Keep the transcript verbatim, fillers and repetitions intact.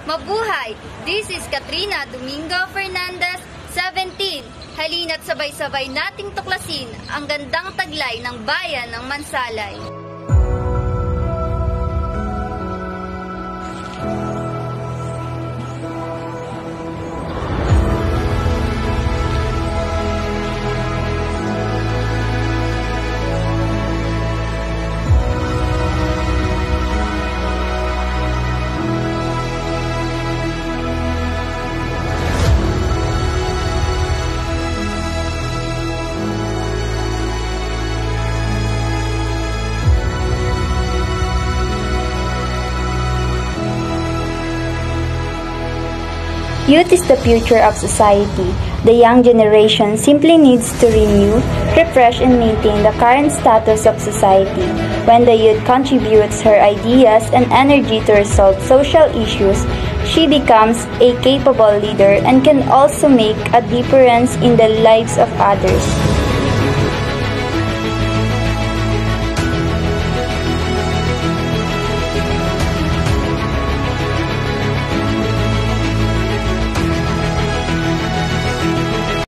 Mabuhay! This is Katrina Domingo Fernandez, seventeen. Halina't sabay-sabay nating tuklasin ang gandang taglay ng bayan ng Mansalay. Youth is the future of society. The young generation simply needs to renew, refresh, and maintain the current status of society. When the youth contributes her ideas and energy to resolve social issues, she becomes a capable leader and can also make a difference in the lives of others.